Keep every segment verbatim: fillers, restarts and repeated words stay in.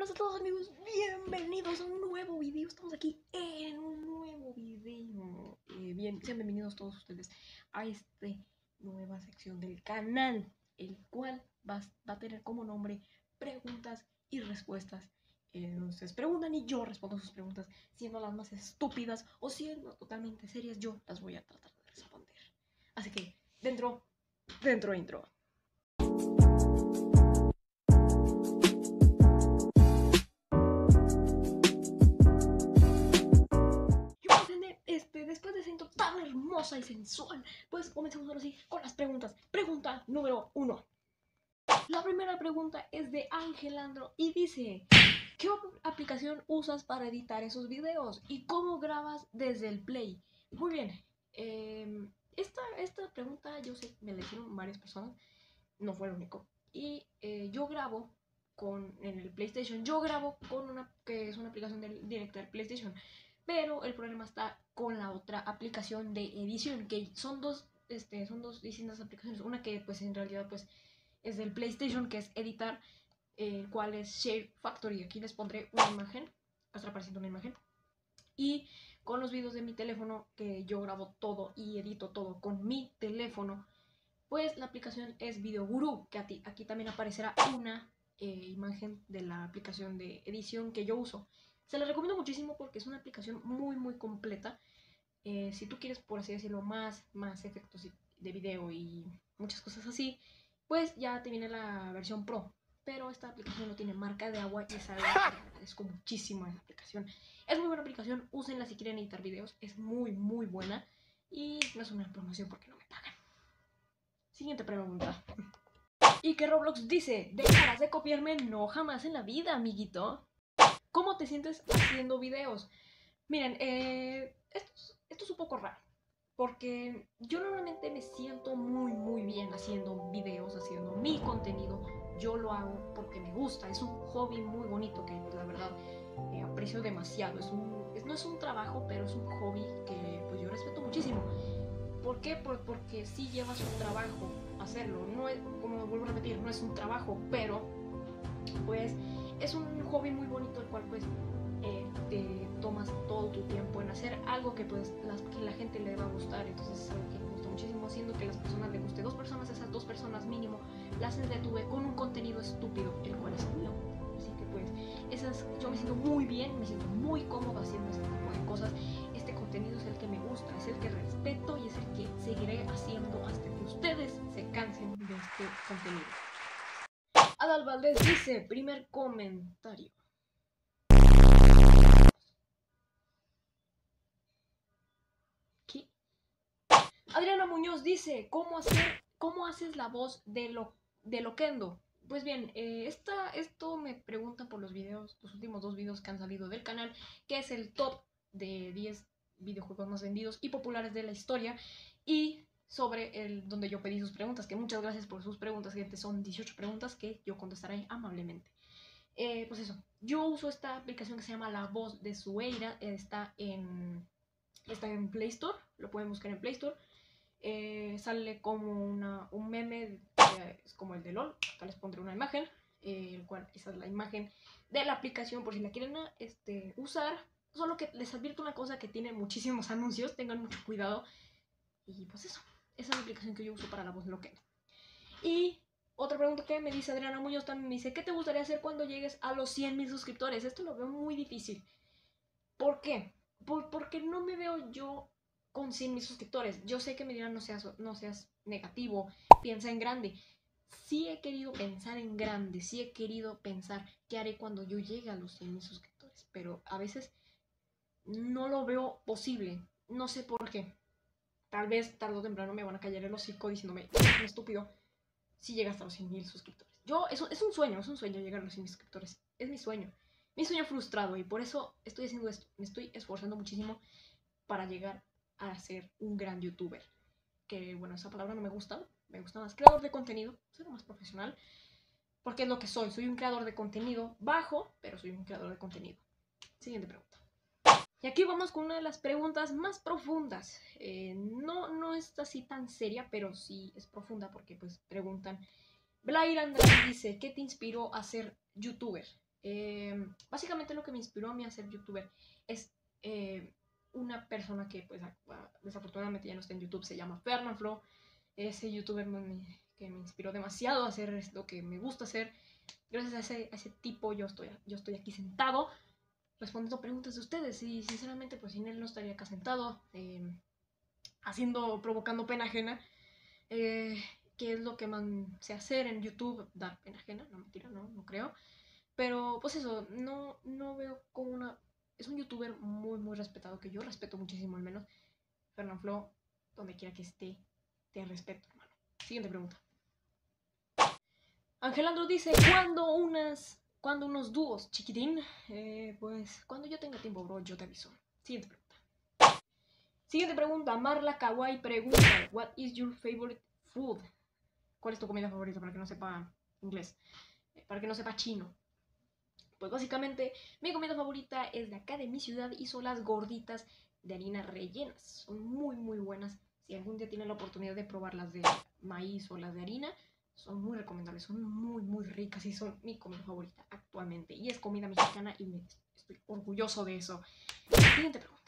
buenas a todos amigos, bienvenidos a un nuevo video. Estamos aquí en un nuevo video. eh, Bien, sean bienvenidos todos ustedes a esta nueva sección del canal, el cual va, va a tener como nombre preguntas y respuestas. eh, Ustedes preguntan y yo respondo sus preguntas, siendo las más estúpidas o siendo totalmente serias, yo las voy a tratar de responder. Así que, dentro, dentro intro. Este, después de esa intro tan hermosa y sensual, pues comencemos ahora sí con las preguntas. Pregunta número uno. La primera pregunta es de Angelandro y dice: ¿qué aplicación usas para editar esos videos? ¿Y cómo grabas desde el Play? Muy bien, eh, esta, esta pregunta yo sé, me la hicieron varias personas, no fue el único. Y eh, yo grabo con, en el PlayStation, yo grabo con una que es una aplicación del, directa del PlayStation. Pero el problema está con la otra aplicación de edición, que son dos, este, son dos distintas aplicaciones. Una que pues en realidad pues es del PlayStation, que es editar, el eh, cual es Share Factory. Aquí les pondré una imagen, estará apareciendo una imagen. Y con los videos de mi teléfono, que yo grabo todo y edito todo con mi teléfono, pues la aplicación es Video Guru, que aquí, aquí también aparecerá una eh, imagen de la aplicación de edición que yo uso. Se la recomiendo muchísimo porque es una aplicación muy muy completa. Eh, si tú quieres, por así decirlo, más, más efectos de video y muchas cosas así, pues ya te viene la versión Pro. Pero esta aplicación no tiene marca de agua y es algo que agradezco muchísimo a esa aplicación. Es muy buena aplicación, úsenla si quieren editar videos, es muy muy buena. Y no es una promoción porque no me pagan. Siguiente pregunta. Y que Roblox dice: ¿dejarás de copiarme? No, jamás en la vida, amiguito. ¿Cómo te sientes haciendo videos? Miren, eh, esto, es, esto es un poco raro, porque yo normalmente me siento muy muy bien haciendo videos, haciendo mi contenido. Yo lo hago porque me gusta, es un hobby muy bonito que la verdad eh, aprecio demasiado. Es un, es, no es un trabajo, pero es un hobby que pues yo respeto muchísimo. ¿Por qué? Por, porque sí lleva su trabajo hacerlo. No es, como vuelvo a repetir, no es un trabajo, pero pues es un hobby muy bonito, el cual pues eh, te tomas todo tu tiempo en hacer algo que pues las, que la gente le va a gustar. Entonces es algo que me gusta muchísimo, haciendo que las personas le guste. Dos personas, esas dos personas mínimo las entretuve con un contenido estúpido, el cual es mío. Así que pues esas, yo me siento muy bien, me siento muy cómodo haciendo este tipo de cosas. Este contenido es el que me gusta, es el que respeto y es el que seguiré haciendo hasta que ustedes se cansen de este contenido. Adal Valdés dice: primer comentario. ¿Qué? Adriana Muñoz dice: ¿cómo, hacer, cómo haces la voz de, lo, de Loquendo? Pues bien, eh, esta, esto me preguntan por los videos, los últimos dos videos que han salido del canal, que es el top de diez videojuegos más vendidos y populares de la historia, y sobre el donde yo pedí sus preguntas, que muchas gracias por sus preguntas, gente. Son dieciocho preguntas que yo contestaré amablemente. Eh, pues eso, yo uso esta aplicación que se llama La Voz de Sueira. Está en, está en Play Store, lo pueden buscar en Play Store. Eh, sale como una, un meme, eh, es como el de LOL. Acá les pondré una imagen, eh, el cual esa es la imagen de la aplicación por si la quieren este, usar. Solo que les advierto una cosa, que tiene muchísimos anuncios, tengan mucho cuidado. Y pues eso, esa es la aplicación que yo uso para La Voz de Loquendo. Y otra pregunta que me dice Adriana Muñoz también me dice: ¿qué te gustaría hacer cuando llegues a los cien mil suscriptores? Esto lo veo muy difícil. ¿Por qué? Por, porque no me veo yo con cien mil suscriptores. Yo sé que me dirán: no seas, no seas negativo, piensa en grande. Sí he querido pensar en grande, sí he querido pensar qué haré cuando yo llegue a los cien mil suscriptores, pero a veces no lo veo posible. No sé por qué. Tal vez tarde o temprano me van a callar el hocico diciéndome: eres un estúpido si llegas a los cien mil suscriptores. Yo, eso es un sueño, es un sueño llegar a los cien mil suscriptores. Es mi sueño. Mi sueño frustrado, y por eso estoy haciendo esto. Me estoy esforzando muchísimo para llegar a ser un gran youtuber. Que bueno, esa palabra no me gusta. Me gusta más creador de contenido. Soy más profesional. Porque es lo que soy. Soy un creador de contenido bajo, pero soy un creador de contenido. Siguiente pregunta. Y aquí vamos con una de las preguntas más profundas. Eh, no, no es así tan seria, pero sí es profunda porque pues preguntan. Blair Andrade dice: ¿qué te inspiró a ser youtuber? Eh, básicamente lo que me inspiró a mí a ser youtuber es eh, una persona que pues desafortunadamente ya no está en YouTube, se llama Fernanfloo. Ese youtuber me, que me inspiró demasiado a hacer lo que me gusta hacer. Gracias a ese, a ese tipo yo estoy, yo estoy aquí sentado respondiendo preguntas de ustedes y sinceramente pues sin él no estaría acá sentado eh, haciendo, provocando pena ajena, eh, que es lo que más sé hacer en YouTube, dar pena ajena, no mentira, no, no creo, pero pues eso, no, no veo como una, es un youtuber muy muy respetado, que yo respeto muchísimo al menos. Fernanfloo, donde quiera que esté, te respeto, hermano. Siguiente pregunta. Angelandro dice, ¿cuándo unas, cuándo unos dúos, chiquitín? Eh, pues cuando yo tenga tiempo, bro, yo te aviso. Siguiente pregunta. Siguiente pregunta. Marla Kawaii pregunta, what is your favorite food? ¿Cuál es tu comida favorita para que no sepa inglés? Eh, para que no sepa chino. Pues básicamente mi comida favorita es de acá de mi ciudad y son las gorditas de harina rellenas. Son muy muy buenas. Si algún día tienen la oportunidad de probar las de maíz o las de harina, son muy recomendables, son muy muy ricas y son mi comida favorita actualmente. Y es comida mexicana y me estoy orgulloso de eso. Siguiente pregunta.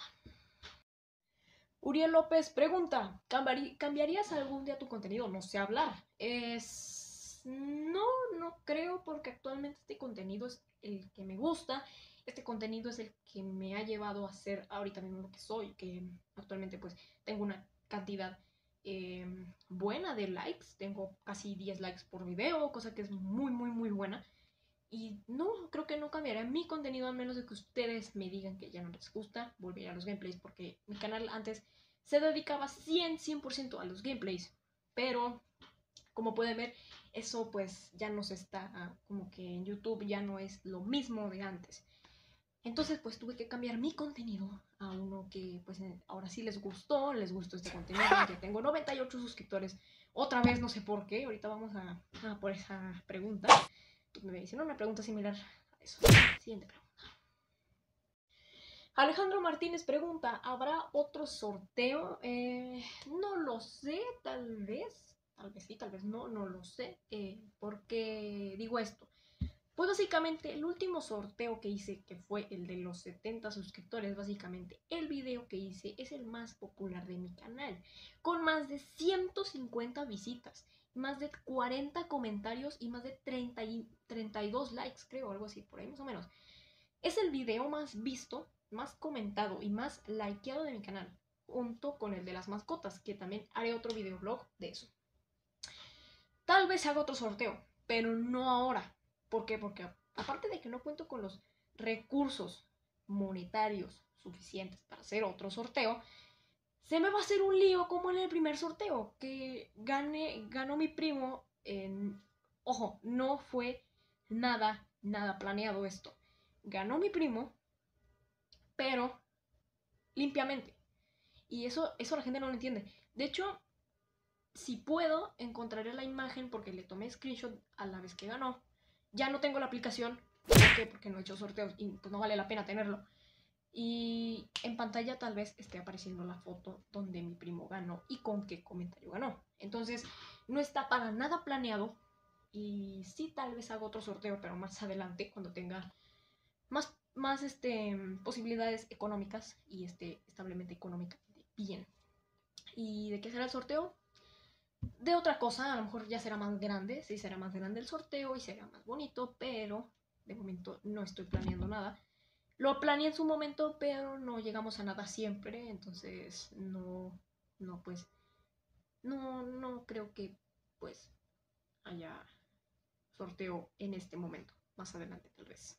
Uriel López pregunta, ¿cambiarías algún día tu contenido? No sé hablar. Es... No, no creo porque actualmente este contenido es el que me gusta. Este contenido es el que me ha llevado a ser ahorita mismo lo que soy, que actualmente pues tengo una cantidad eh, buena de likes. Tengo casi diez likes por video, cosa que es muy, muy, muy buena. Y no, creo que no cambiará mi contenido a menos de que ustedes me digan que ya no les gusta. Volveré a los gameplays porque mi canal antes se dedicaba cien, cien por ciento a los gameplays. Pero, como pueden ver, eso pues ya no se está, como que en YouTube ya no es lo mismo de antes. Entonces pues tuve que cambiar mi contenido a uno que pues ahora sí les gustó, les gustó este contenido. Ya tengo noventa y ocho suscriptores. Otra vez no sé por qué, ahorita vamos a, a por esa pregunta. Me hicieron una pregunta similar a eso. Siguiente pregunta. Alejandro Martínez pregunta, ¿habrá otro sorteo? Eh, no lo sé, tal vez. Tal vez sí, tal vez no, no lo sé. Eh, ¿Por qué digo esto? Pues básicamente el último sorteo que hice, que fue el de los setenta suscriptores, básicamente el video que hice es el más popular de mi canal, con más de ciento cincuenta visitas, más de cuarenta comentarios y más de treinta y, treinta y dos likes, creo, algo así, por ahí más o menos. Es el video más visto, más comentado y más likeado de mi canal, junto con el de las mascotas, que también haré otro videoblog de eso. Tal vez haga otro sorteo, pero no ahora. ¿Por qué? Porque aparte de que no cuento con los recursos monetarios suficientes para hacer otro sorteo, se me va a hacer un lío como en el primer sorteo, que gane, ganó mi primo en... Ojo, no fue nada, nada planeado esto. Ganó mi primo, pero limpiamente. Y eso, eso la gente no lo entiende. De hecho, si puedo, encontraré la imagen porque le tomé screenshot a la vez que ganó. Ya no tengo la aplicación. ¿Por qué? Porque no he hecho sorteos y pues no vale la pena tenerlo. Y en pantalla tal vez esté apareciendo la foto donde mi primo ganó y con qué comentario ganó. Entonces, no está para nada planeado. Y sí, tal vez haga otro sorteo, pero más adelante, cuando tenga más, más este, posibilidades económicas y esté establemente económicamente bien. ¿Y de qué será el sorteo? De otra cosa, a lo mejor ya será más grande, sí será más grande el sorteo y será más bonito, pero de momento no estoy planeando nada. Lo planeé en su momento, pero no llegamos a nada siempre, entonces no, no pues, no, no creo que pues haya sorteo en este momento, más adelante tal vez.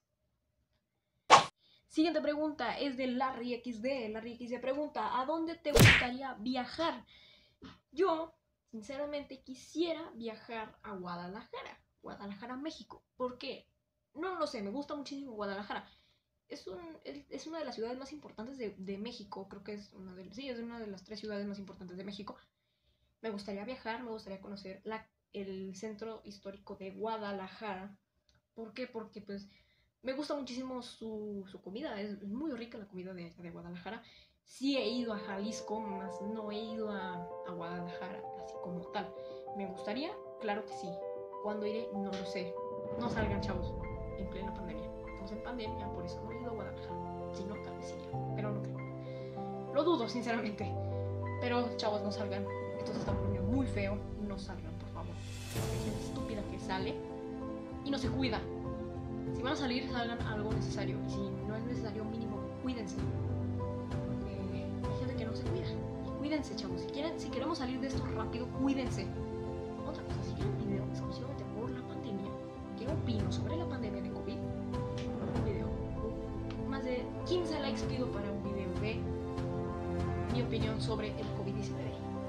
Siguiente pregunta es de Larry equis de. Larry equis de pregunta, ¿a dónde te gustaría viajar? Yo sinceramente quisiera viajar a Guadalajara, Guadalajara, México. ¿Por qué? No lo sé, me gusta muchísimo Guadalajara. Es, un, es una de las ciudades más importantes de, de México, creo que es una de, sí, es una de las tres ciudades más importantes de México. Me gustaría viajar, me gustaría conocer la, el centro histórico de Guadalajara. ¿Por qué? Porque pues me gusta muchísimo su, su comida, es muy rica la comida de, de Guadalajara. Sí he ido a Jalisco, más no he ido a, a Guadalajara, así como tal. ¿Me gustaría? Claro que sí. ¿Cuándo iré? No lo sé. No salgan, chavos, en plena pandemia. estamos en pandemia, por eso no he ido a Guadalajara. Si no, tal vez iría, pero no creo. Lo dudo, sinceramente. Pero, chavos, no salgan. Esto se está poniendo muy feo. No salgan, por favor. Hay gente estúpida que sale y no se cuida. Si van a salir, salgan algo necesario. Y si no es necesario, mínimo, cuídense. Porque hay gente que no se cuida. Y cuídense, chavos. Si quieren, si queremos salir de esto rápido, cuídense. Otra cosa, si quieren un video exclusivamente por la pandemia, ¿qué opino sobre la pandemia de COVID? Un video. Más de quince likes pido para un video de mi opinión sobre el COVID diecinueve.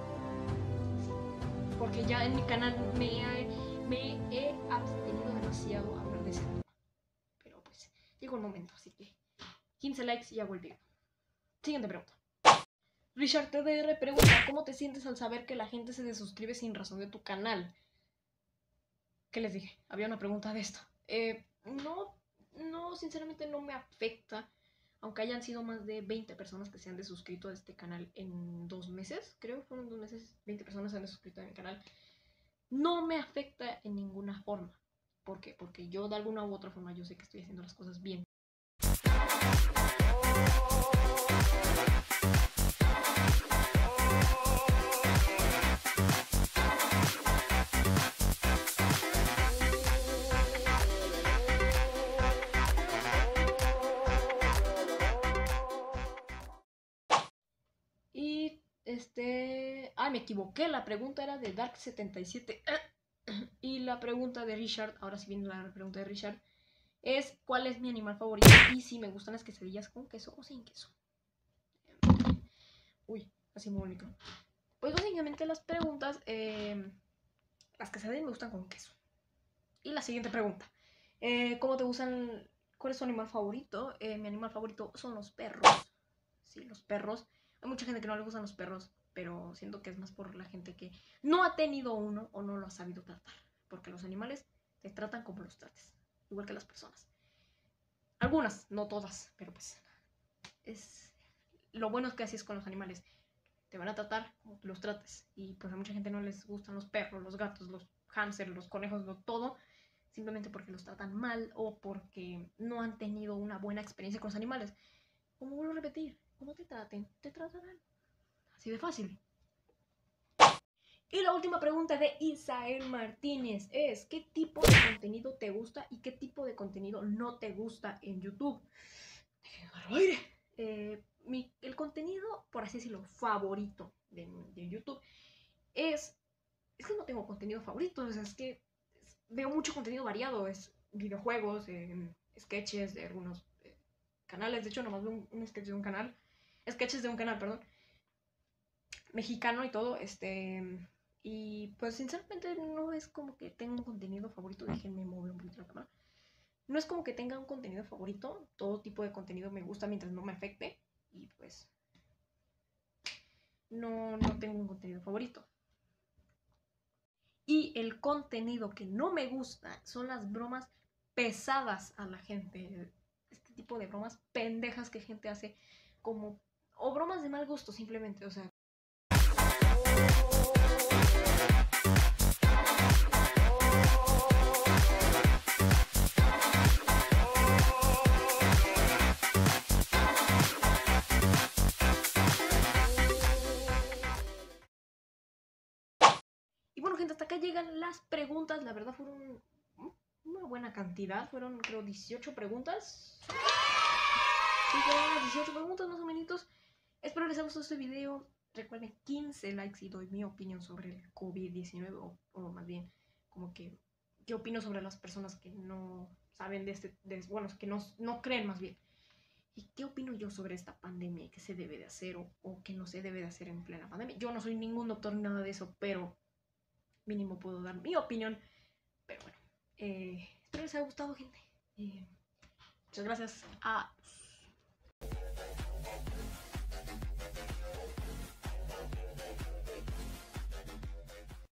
Porque ya en mi canal me he, me he abstenido demasiado a hablar de ese tema. Pero pues, llegó el momento, así que quince likes y hago el video. Siguiente pregunta. Richard T D R pregunta, ¿cómo te sientes al saber que la gente se desuscribe sin razón de tu canal? ¿Qué les dije? Había una pregunta de esto. Eh, no, no, sinceramente no me afecta. Aunque hayan sido más de veinte personas que se han desuscrito a este canal en dos meses, creo que fueron dos meses, veinte personas se han desuscrito a mi canal. No me afecta en ninguna forma. ¿Por qué? Porque yo de alguna u otra forma yo sé que estoy haciendo las cosas bien. Y este... Ah, me equivoqué, la pregunta era de Dark setenta y siete. Y la pregunta de Richard, ahora sí viene la pregunta de Richard, es ¿cuál es mi animal favorito? Y si me gustan las quesadillas con queso o sin queso. Uy, así muy bonito. Pues básicamente las preguntas, eh, las quesadillas me gustan con queso. Y la siguiente pregunta, eh, ¿cómo te gustan? ¿Cuál es tu animal favorito? Eh, mi animal favorito son los perros. Sí, los perros. Hay mucha gente que no le gustan los perros, pero siento que es más por la gente que no ha tenido uno o no lo ha sabido tratar. Porque los animales te tratan como los trates, igual que las personas. Algunas, no todas, pero pues es lo bueno es que así es con los animales. Te van a tratar como tú los trates. Y pues a mucha gente no les gustan los perros, los gatos, los hámsters, los conejos, lo todo, simplemente porque los tratan mal o porque no han tenido una buena experiencia con los animales. Como vuelvo a repetir, como te traten, te tratarán. Así de fácil. Y la última pregunta de Isael Martínez es ¿qué tipo de contenido te gusta y qué tipo de contenido no te gusta en YouTube? Eh, mi, el contenido, por así decirlo, favorito de, de YouTube es... Es que no tengo contenido favorito, o sea, es que veo mucho contenido variado, es videojuegos, eh, sketches de algunos eh, canales, de hecho nomás veo un, un sketch de un canal, sketches de un canal, perdón, mexicano y todo, este... Y pues sinceramente no es como que tenga un contenido favorito, déjenme mover un poquito la cámara. No es como que tenga un contenido favorito, todo tipo de contenido me gusta mientras no me afecte. Y pues no, no tengo un contenido favorito. Y el contenido que no me gusta son las bromas pesadas a la gente. Este tipo de bromas pendejas que gente hace como... O bromas de mal gusto simplemente, o sea... Y bueno, gente, hasta acá llegan las preguntas. La verdad fueron una buena cantidad. Fueron, creo, dieciocho preguntas. Sí, fueron unas dieciocho preguntas más o menos. Espero les haya gustado este video. Recuerden, quince likes y doy mi opinión sobre el COVID diecinueve. O, o más bien, como que, ¿qué opino sobre las personas que no saben de este... De, bueno, que no, no creen más bien. ¿Y qué opino yo sobre esta pandemia y qué se debe de hacer o, o qué no se debe de hacer en plena pandemia? Yo no soy ningún doctor ni nada de eso, pero... mínimo puedo dar mi opinión. Pero bueno, eh, espero les haya gustado, gente. Eh, muchas gracias. Adiós.